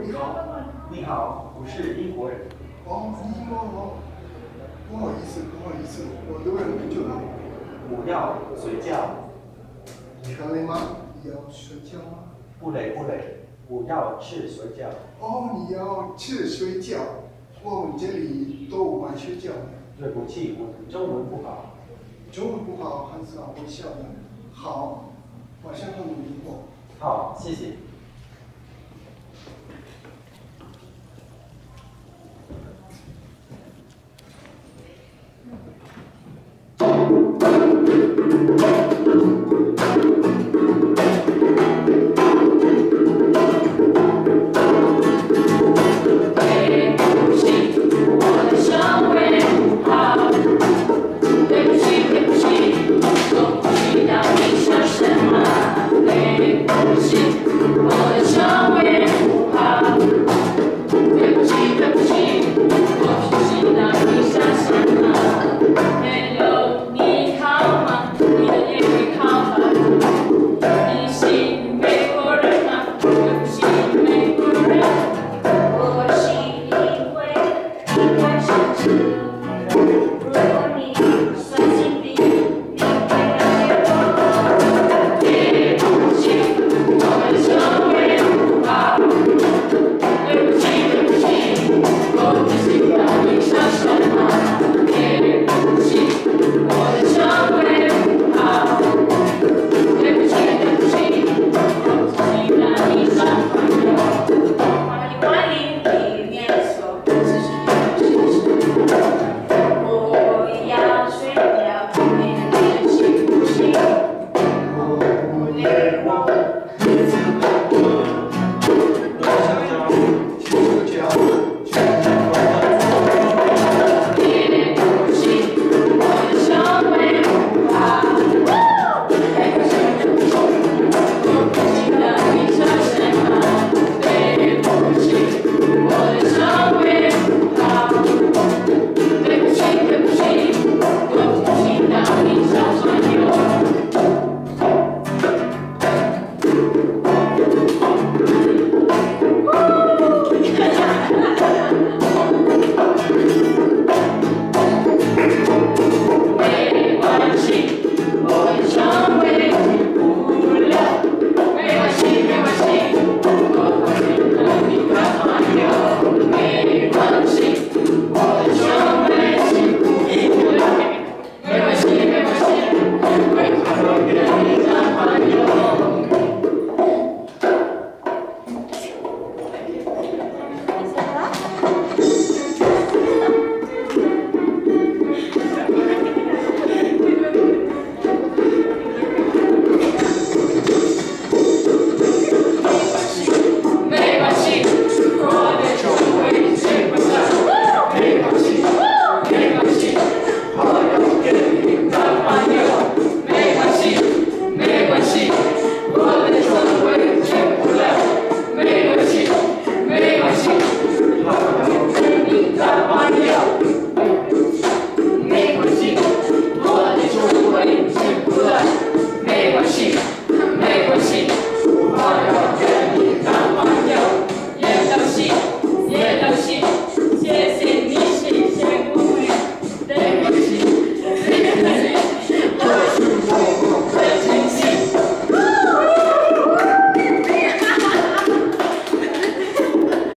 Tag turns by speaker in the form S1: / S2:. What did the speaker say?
S1: 你好。
S2: 你好，我是英国人。
S1: 哦，英国哦，不好意思，我都忍不住了。
S2: 我要睡觉。
S1: 可累吗？你要睡觉吗？
S2: 不累，我要吃水饺。
S1: 哦，你要吃水饺？我们这里都卖水饺的。
S2: 对不起，我的中文不好。
S1: 中文不好，很少会笑的。好，马上和你联络。
S2: 好，谢谢。
S3: 没关系。